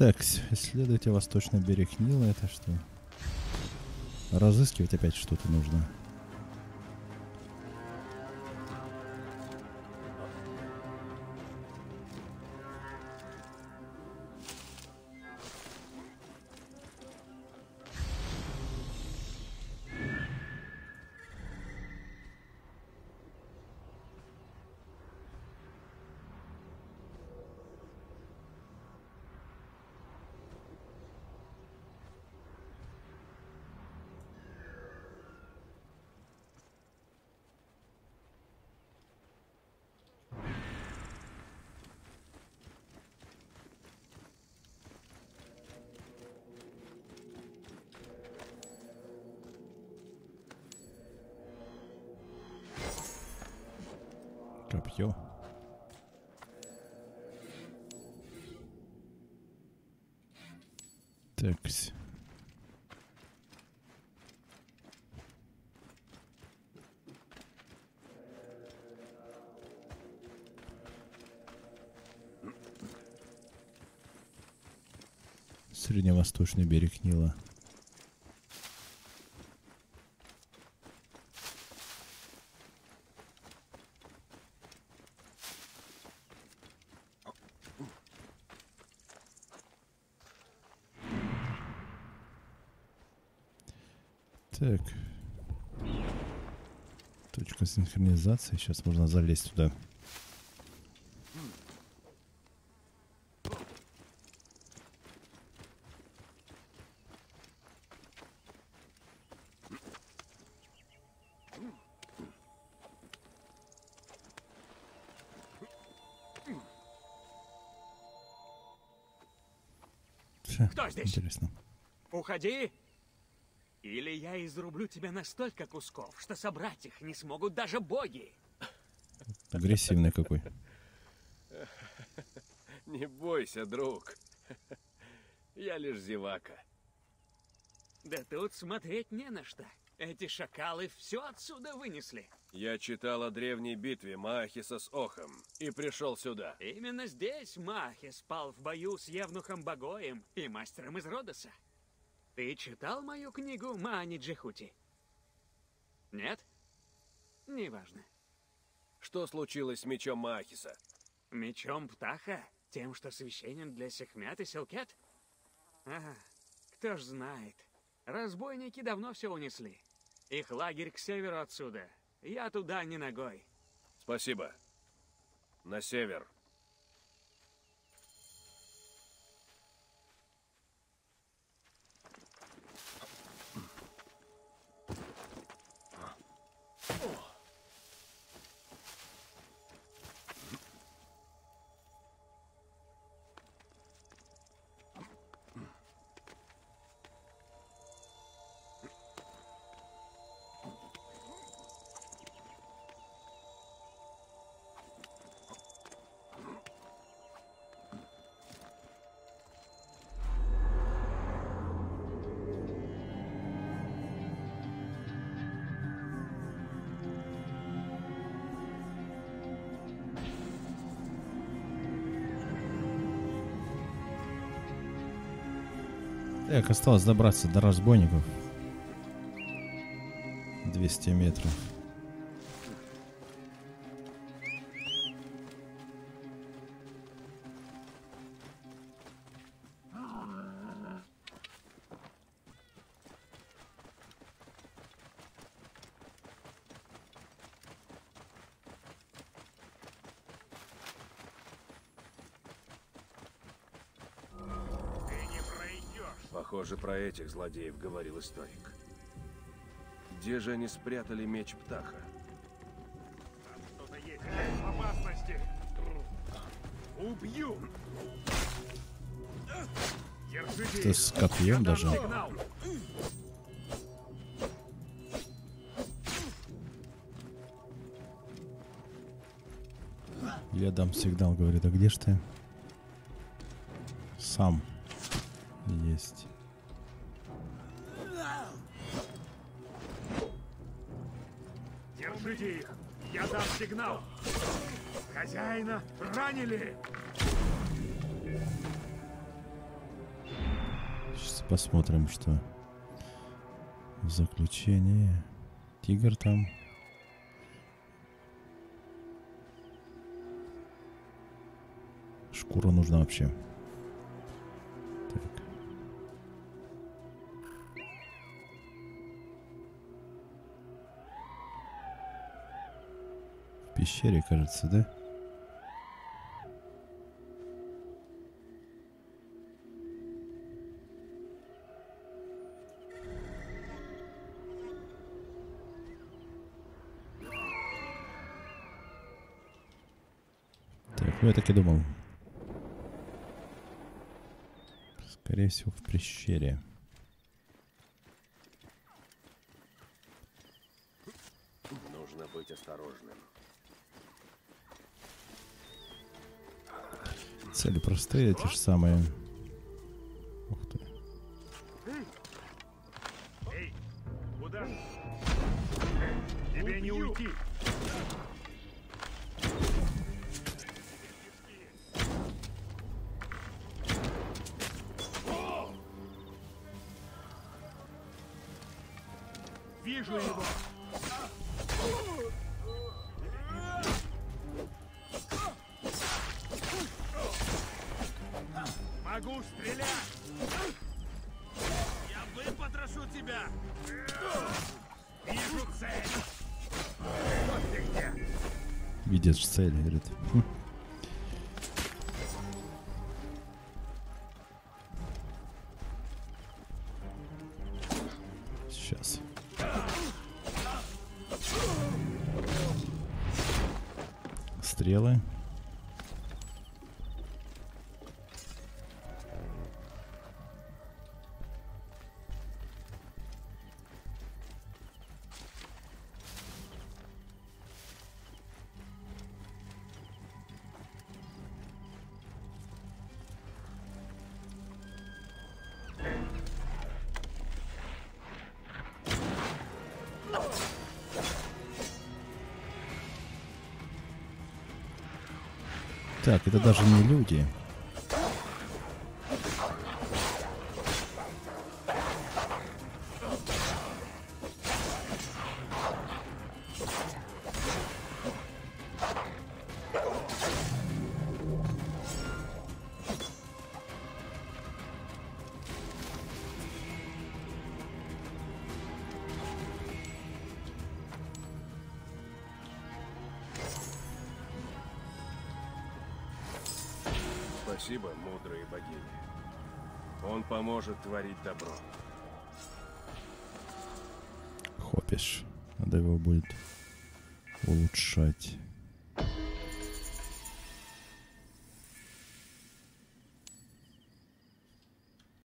Так, исследуйте восточный берег Нила. Это что? Разыскивать опять что-то нужно. Копье. Такс. Средневосточный берег Нила. Так. Точка синхронизации. Сейчас можно залезть туда. Кто здесь? Интересно. Уходи, или я изрублю тебя на столько кусков, что собрать их не смогут даже боги. Агрессивный какой. Не бойся, друг. Я лишь зевака. Да тут смотреть не на что. Эти шакалы все отсюда вынесли. Я читал о древней битве Маахиса с Охом и пришел сюда. Именно здесь Маахис спал в бою с Евнухом Багоем и мастером из Родоса. Ты читал мою книгу Маани Джихути? Нет? Неважно. Что случилось с мечом Маахиса? Мечом Птаха? Тем, что священен для Сехмят и Селкет? Ага, кто ж знает. Разбойники давно все унесли. Их лагерь к северу отсюда. Я туда не ногой. Спасибо. На север. Так, осталось добраться до разбойников. 200 метров. Похоже, про этих злодеев говорил историк. Где же они спрятали меч Птаха? Там кто-то есть, в опасности. Убью! Держите! Это с копьем даже. Сигнал! Я дам сигнал, говорит, а где ж ты? Сам. Есть. Держите их! Я дам сигнал! Хозяина ранили! посмотрим, что в заключении. Тигр там. Шкура нужна вообще. Так. В пещере, кажется, да? Так, ну я так и думал. Скорее всего, в пещере. Нужно быть осторожным. Цели простые, те же самые. Ух ты. Эй, куда? Тебе не уйти. Вижу его. Могу стрелять. Я выпотрошу тебя. Вижу цель. Вот ты где. Видишь цель, говорит. Сейчас. Стрелы. Так, это даже не люди. Спасибо, мудрые богини. Он поможет творить добро. Хопиш. Надо его будет улучшать.